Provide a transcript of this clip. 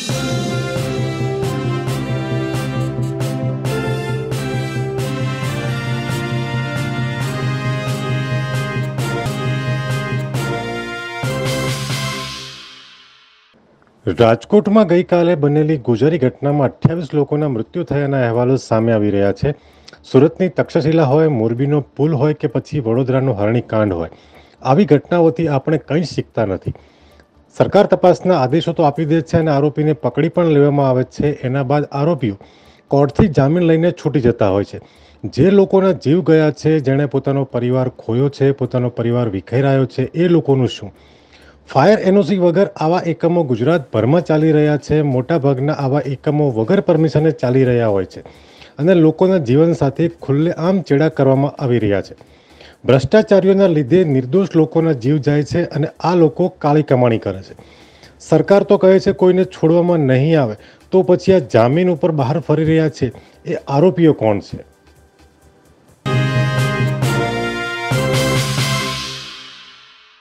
રાજકોટમાં ગઈકાલે બનેલી ગોઝારી ઘટનામાં 28 લોકોના મૃત્યુ થયાના અહેવાલો સામે આવી રહ્યા છે. સુરતની તક્ષશિલા હોય, મોરબીનો પુલ હોય કે પછી વડોદરાનો હરણીકાંડ હોય, આવી ઘટનાઓથી આપણે કંઈ શીખતા નથી. સરકાર તપાસના આદેશો તો આપી દે છે અને આરોપીને પકડી પણ લેવામાં આવે છે. એના બાદ આરોપીઓ કોર્ટથી જામીન લઈને છૂટી જતા હોય છે. જે લોકોના જીવ ગયા છે, જેણે પોતાનો પરિવાર ખોયો છે, પોતાનો પરિવાર વિખેરાયો છે, એ લોકોનું શું? ફાયર એનઓસી વગર આવા એકમો ગુજરાતભરમાં ચાલી રહ્યા છે. મોટાભાગના આવા એકમો વગર પરમિશને ચાલી રહ્યા હોય છે અને લોકોના જીવન સાથે ખુલ્લેઆમ ચેડા કરવામાં આવી રહ્યા છે. ભ્રષ્ટાચારીઓના લીધે નિર્દોષ લોકોના જીવ જાય છે અને આ લોકો કાળી કમાણી કરે છે. સરકાર તો કહે છે કોઈને છોડવામાં નહીં આવે, તો પછી આ જામીન ઉપર બહાર ફરી રહ્યા છે એ આરોપીઓ કોણ છે?